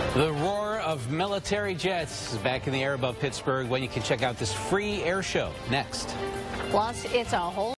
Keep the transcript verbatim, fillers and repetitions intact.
The roar of military jets is back in the air above Pittsburgh when you can check out this free air show next. Plus, it's a whole